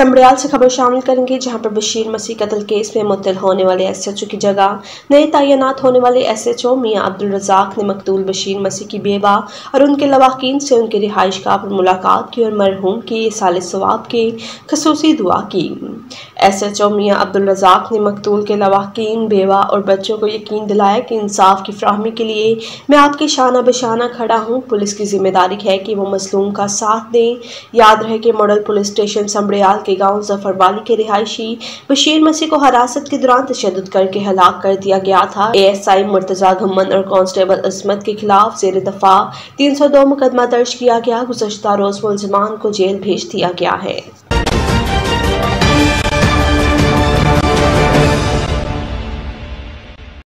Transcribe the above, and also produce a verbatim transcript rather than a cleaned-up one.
संबड़ियाल से खबर शामिल करेंगे, जहां पर बशीर मसीह कत्ल केस में मुअत्तल होने वाले एस एच ओ की जगह नए तैनात होने वाले S H O Mian Abdul Razzaq ने मकतूल बशीर मसीह की बेवा और उनके लवाकीन से उनके रिहाइश गाह पर मुलाकात की और मरहूम की साले सवाब की खसूसी दुआ की। S H O Mian Abdul Razzaq ने मकतूल के लवाकीन, बेवा और बच्चों को यकीन दिलाया कि इंसाफ की फराहमी के लिए मैं आपके शाना बशाना खड़ा हूँ। पुलिस की जिम्मेदारी है कि वो मजलूम का साथ दें। याद रहे कि मॉडल पुलिस स्टेशन संबड़ियाल के गांव जफरवाली के रिहायशी बशीर मसीह को हिरासत के दौरान तशद्दुद करके हलाक कर दिया गया था। A S I Murtaza Ghumman और कांस्टेबल इस्मत के खिलाफ जेर दफा तीन सौ दो मुकदमा दर्ज किया गया। गुज़श्ता रोज मुलजमान को जेल भेज दिया गया है।